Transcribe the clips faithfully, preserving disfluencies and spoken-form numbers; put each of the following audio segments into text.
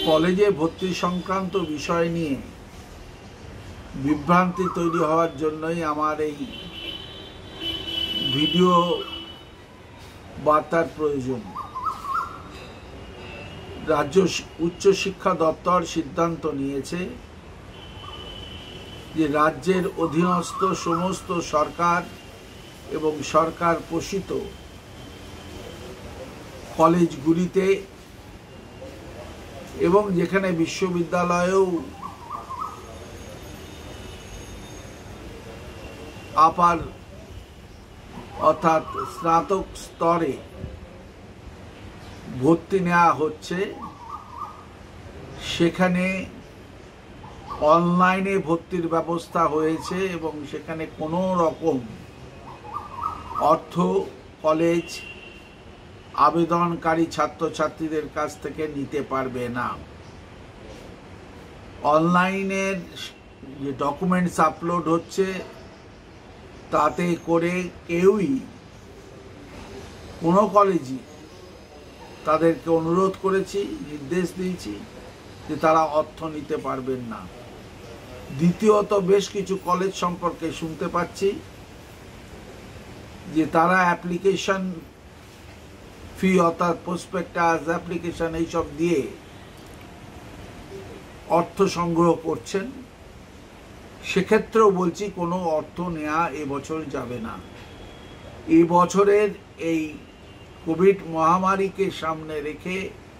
কলেজে ভর্তি সংক্রান্ত বিষয় নিয়ে বিভ্রান্তি তৈরি হওয়ার জন্যই আমার এই ভিডিও বার্তার প্রয়োজন। রাজ্য উচ্চশিক্ষা দপ্তর সিদ্ধান্ত নিয়েছে যে রাজ্যের অধীনস্থ সমস্ত সরকার এবং সরকার পোষিত কলেজগুলিতে এবং যেখানে বিশ্ববিদ্যালয়েও আপার অর্থাৎ স্নাতক স্তরে ভর্তি নেওয়া হচ্ছে, সেখানে অনলাইনে ভর্তির ব্যবস্থা হয়েছে এবং সেখানে কোনো রকম অর্থ কলেজ আবেদনকারী ছাত্রছাত্রীদের কাছ থেকে নিতে পারবে না। অনলাইনের যে ডকুমেন্টস আপলোড হচ্ছে তাতে করে কেউই কোনো কলেজই তাদেরকে অনুরোধ করেছি, নির্দেশ দিয়েছি যে তারা অর্থ নিতে পারবেন না। দ্বিতীয়ত, বেশ কিছু কলেজ সম্পর্কে শুনতে পাচ্ছি যে তারা অ্যাপ্লিকেশন ফি অর্থাৎ প্রসপেক্টাস অ্যাপ্লিকেশন এইসব দিয়ে অর্থ সংগ্রহ করছেন। সেক্ষেত্রেও বলছি কোনো অর্থ নেওয়া এবছর যাবে না। এই বছরের এই কোভিড মহামারীকে সামনে রেখে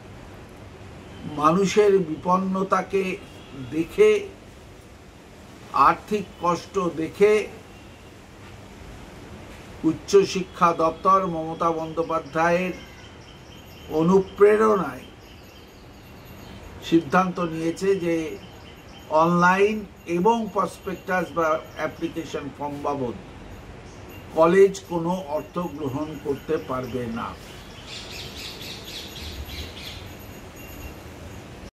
মানুষের বিপন্নতাকে দেখে, আর্থিক কষ্ট দেখে উচ্চশিক্ষা দপ্তর মমতা বন্দ্যোপাধ্যায়ের অনুপ্রেরণায় সিদ্ধান্ত নিয়েছে যে অনলাইন এবং প্রসপেক্টাস বা অ্যাপ্লিকেশন ফর্ম বাবদ কলেজ কোনো অর্থ গ্রহণ করতে পারবে না।